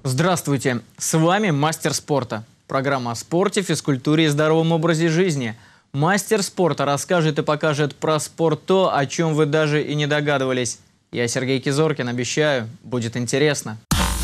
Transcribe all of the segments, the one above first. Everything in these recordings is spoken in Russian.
Здравствуйте, с вами Мастер спорта. Программа о спорте, физкультуре и здоровом образе жизни. Мастер спорта расскажет и покажет про спорт то, о чем вы даже и не догадывались. Я Сергей Кизоркин, обещаю, будет интересно.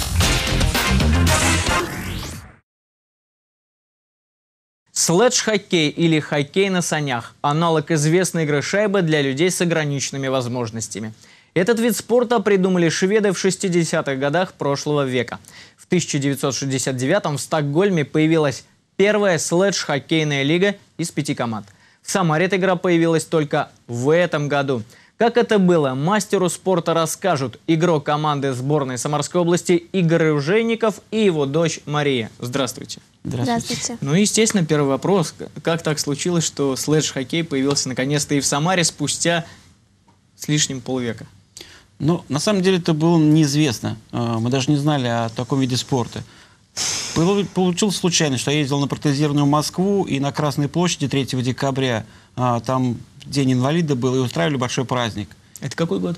Следж-хоккей или хоккей на санях – аналог известной игры шайбы для людей с ограниченными возможностями. Этот вид спорта придумали шведы в 60-х годах прошлого века. В 1969-м в Стокгольме появилась первая следж-хоккейная лига из 5 команд. В Самаре эта игра появилась только в этом году. Как это было, мастеру спорта расскажут игрок команды сборной Самарской области Игорь Ружейников и его дочь Мария. Здравствуйте. Здравствуйте. Ну, естественно, первый вопрос. Как так случилось, что следж-хоккей появился наконец-то и в Самаре спустя с лишним полвека? Ну, на самом деле это было неизвестно. Мы даже не знали о таком виде спорта. Получилось случайно, что я ездил на протезированную Москву, и на Красной площади 3 декабря, там День инвалида был, и устраивали большой праздник. Это какой год?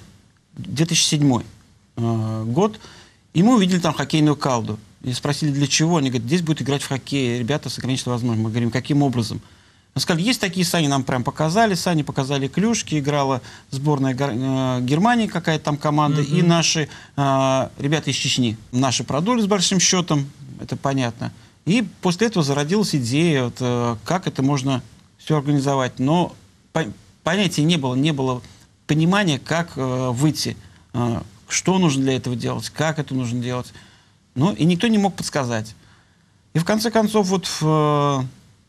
2007 год. И мы увидели там хоккейную калду. И спросили, для чего. Они говорят, здесь будут играть в хоккей ребята с ограниченной возможностью. Мы говорим, каким образом? Мы сказали, есть такие сани, нам прям показали. Сани показали клюшки, играла сборная Германии, какая-то там команда, и наши ребята из Чечни. Наши продули с большим счетом, это понятно. И после этого зародилась идея, как это можно все организовать. Но понятия не было понимания, как выйти, что нужно для этого делать, как это нужно делать. Ну, и никто не мог подсказать. И в конце концов, вот в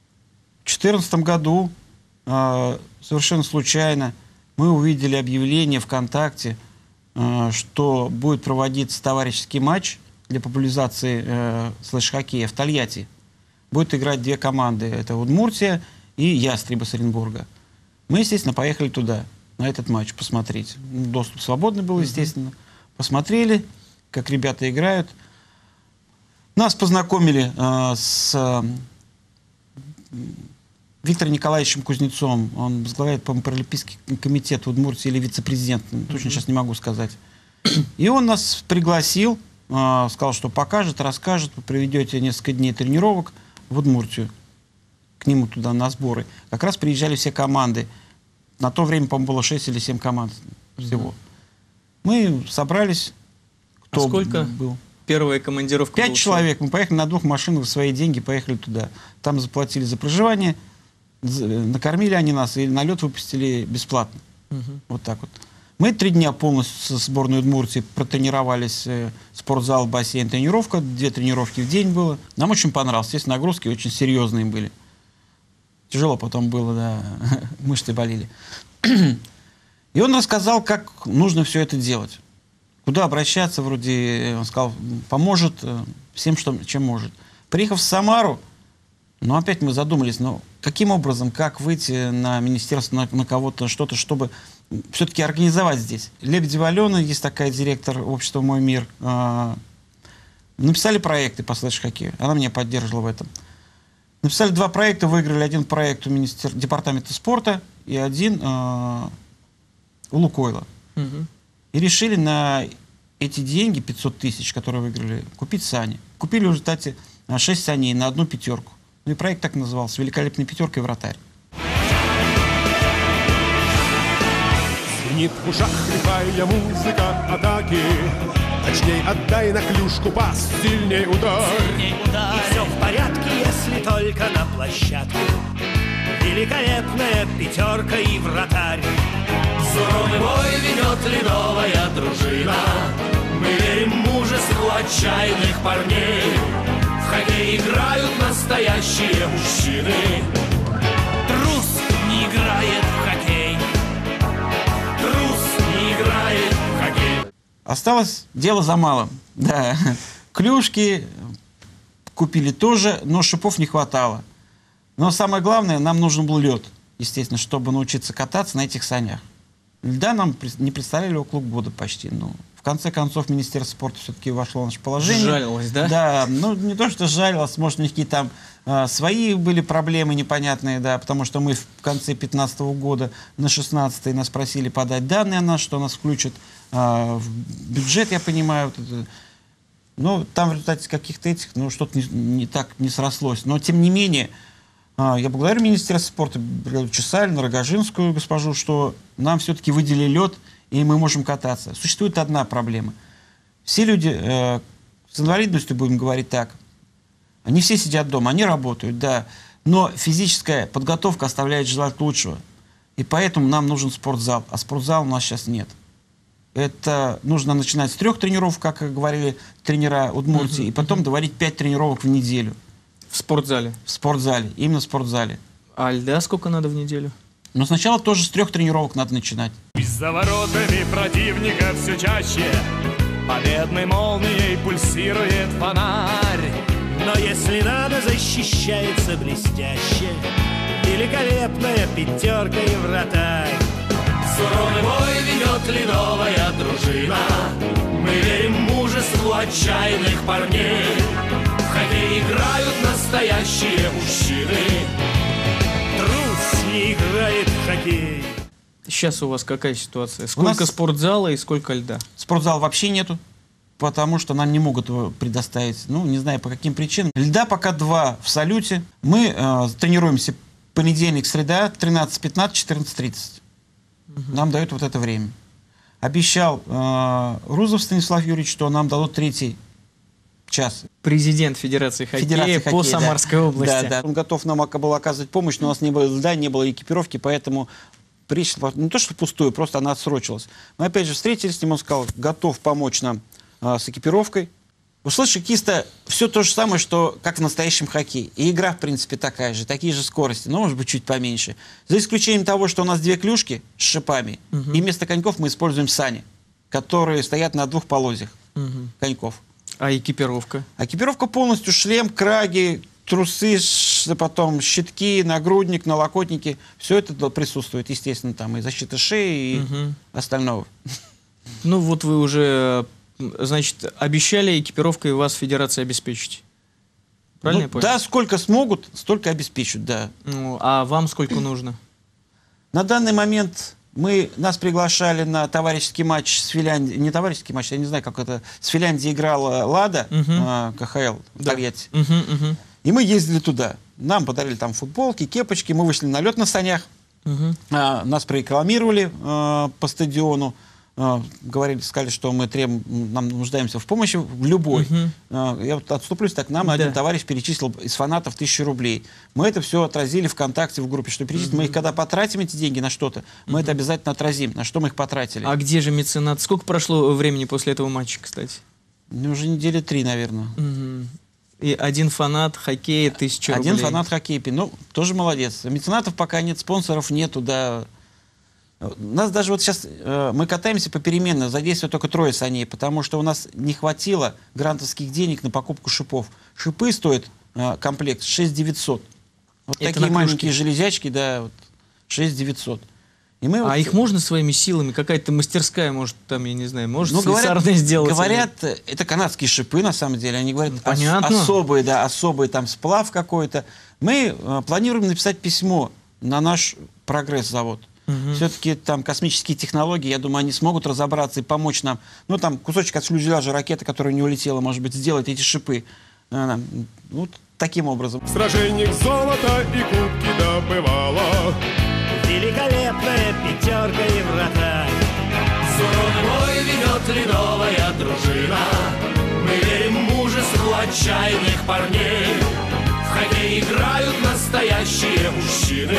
2014 году совершенно случайно мы увидели объявление ВКонтакте, что будет проводиться товарищеский матч для популяризации слэш-хоккея в Тольятти. Будут играть 2 команды. Это Удмуртия и Ястребы с Оренбурга. Мы, естественно, поехали туда, на этот матч посмотреть. Доступ свободный был, естественно. Посмотрели, как ребята играют. Нас познакомили с Виктором Николаевичем Кузнецовым. Он возглавляет, по-моему, Паралимпийский комитет в Удмуртии или вице-президент. Точно сейчас не могу сказать. И он нас пригласил, сказал, что покажет, расскажет. Вы проведете несколько дней тренировок в Удмуртию. К нему туда на сборы. Как раз приезжали все команды. На то время, по-моему, было 6 или 7 команд всего. Мы собрались. Кто сколько был? Первая командировка? 5 человек. Мы поехали на 2 машинах за свои деньги, поехали туда. Там заплатили за проживание, накормили они нас и на лед выпустили бесплатно. Вот так вот. Мы 3 дня полностью со сборной Удмуртии протренировались. Спортзал, бассейн, тренировка. 2 тренировки в день было. Нам очень понравилось. Здесь нагрузки очень серьезные были. Тяжело потом было, да. Мышцы болели. И он рассказал, как нужно все это делать. Куда обращаться, вроде, он сказал, поможет всем, чем может. Приехав в Самару, опять мы задумались, каким образом, как выйти на министерство, на кого-то, что-то, чтобы все-таки организовать здесь. Лебедева Алена, есть такая директор общества «Мой мир», написали проекты по слэш-хоккею, она меня поддерживала в этом. Написали 2 проекта, выиграли 1 проект у департамента спорта и 1 у Лукойла. И решили на эти деньги, 500 тысяч, которые выиграли, купить сани. Купили в результате 6 саней на 1 пятерку. Ну и проект так назывался «Великолепная пятерка и вратарь». Звенит в ушах лихая музыка атаки. Точней отдай на клюшку пас, сильней удар. И все в порядке, если только на площадке. Великолепная пятерка и вратарь. Суровый бой ведет ледовая дружина. Мы верим мужеству отчаянных парней. В хоккей играют настоящие мужчины. Трус не играет в хоккей. Трус не играет в хоккей. Осталось дело за малым. Да. Клюшки купили тоже, но шипов не хватало. Но самое главное, нам нужен был лед, естественно, чтобы научиться кататься на этих санях. Льда нам не представляли около года почти. В конце концов, Министерство спорта все-таки вошло в наше положение. Жалилось, да? Да, не то, что жалилось, может, у них какие-то там свои были проблемы непонятные, да, потому что мы в конце 2015 года на 16-й нас просили подать данные о нас, что нас включат в бюджет, я понимаю. Ну, там в результате каких-то этих, ну, что-то не так не срослось. Но, тем не менее, я благодарю Министерство спорта, Чесалину, Рогожинскую госпожу, что нам все-таки выделили лед, и мы можем кататься. Существует одна проблема. Все люди с инвалидностью, будем говорить так, они все сидят дома, они работают, да, но физическая подготовка оставляет желать лучшего. И поэтому нам нужен спортзал, а спортзала у нас сейчас нет. Это нужно начинать с 3 тренировок, как говорили тренера Удмуртии, и потом доводить 5 тренировок в неделю. В спортзале? В спортзале, именно в спортзале. А льда сколько надо в неделю? Но сначала тоже с 3 тренировок надо начинать. За воротами противника все чаще победной молнией пульсирует фонарь. Но если надо, защищается блестяще великолепная пятерка и вратарь. Суровый бой ведет ледовая дружина. Мы верим мужеству отчаянных парней. В хоккей играют настоящие мужчины. Трус не играет в хоккей. Сейчас у вас какая ситуация? Сколько спортзала и сколько льда? Спортзала вообще нету, потому что нам не могут его предоставить. Ну, не знаю по каким причинам. Льда пока 2 в салюте. Мы тренируемся понедельник, среда, 13:15, 14:30. Нам дают вот это время. Обещал Рузов Станислав Юрьевич, что нам дадут 3-й час. Президент Федерации хоккея по Самарской области. Да, да. Он готов нам был оказывать помощь, но у нас не было льда, не было экипировки, поэтому речь не то что пустую, просто она отсрочилась. Мы опять же встретились с ним, он сказал, готов помочь нам с экипировкой. Услышь, хоккеиста все то же самое, что как в настоящем хоккее. И игра, в принципе, такая же, такие же скорости, но, может быть, чуть поменьше. За исключением того, что у нас 2 клюшки с шипами, и вместо коньков мы используем сани, которые стоят на 2 полозьях коньков. А экипировка? Экипировка полностью: шлем, краги, трусы, потом щитки, нагрудник, налокотники. Все это присутствует, естественно, там и защита шеи, и остального. Ну, вот вы уже... Значит, обещали экипировкой вас Федерация обеспечить. Правильно я понял? Да, сколько смогут, столько обеспечат, да. Ну, а вам сколько нужно? На данный момент нас приглашали на товарищеский матч с Финляндией. Не товарищеский матч, я не знаю, как это. С Финляндией играла Лада, КХЛ, в Тольятти. И мы ездили туда. Нам подарили там футболки, кепочки. Мы вышли на лед на санях. Нас прорекламировали по стадиону. Сказали, что мы нам нуждаемся в помощи в любой. Я вот отступлюсь, так нам один товарищ перечислил из фанатов 1000 рублей. Мы это все отразили ВКонтакте в группе, что перечислить. Мы их, когда потратим эти деньги на что-то, мы это обязательно отразим, на что мы их потратили. А где же меценат? Сколько прошло времени после этого матча, кстати? Ну, уже недели 3, наверное. И один фанат хоккея 1000 рублей. Один фанат хоккея, ну, тоже молодец. Меценатов пока нет, спонсоров нету, да. У нас даже вот сейчас мы катаемся попеременно, задействуя только 3 саней, потому что у нас не хватило грантовских денег на покупку шипов. Шипы стоят комплект 6900. Вот это такие маленькие железячки, да, вот, 6900. И мы их можно своими силами? Какая-то мастерская, может, там, я не знаю, может слесарная сделать? Говорят, это канадские шипы, на самом деле. Они говорят, особый там сплав какой-то. Мы планируем написать письмо на наш прогресс-завод. Все-таки там космические технологии, я думаю, они смогут разобраться и помочь нам. Ну, там кусочек от фюзеляжа ракеты, которая не улетела, может быть, сделать эти шипы. Вот таким образом. В сражениях золото и кубки добывала великолепная пятерка и вратарь. Суровый бой ведет ледовая дружина. Мы верим мужеству отчаянных парней. В хоккей играют настоящие мужчины.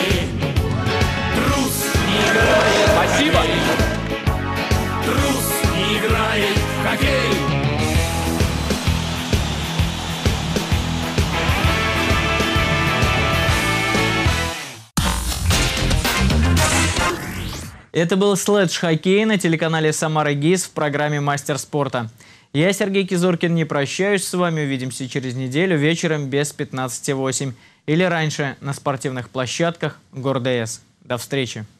Трус не играет в хоккей. Трус не играет в хоккей. Это был Sledge Хоккей на телеканале Самара ГИС в программе «Мастер спорта». Я, Сергей Кизоркин, не прощаюсь с вами. Увидимся через неделю вечером без 15:08 или раньше на спортивных площадках города С. До встречи!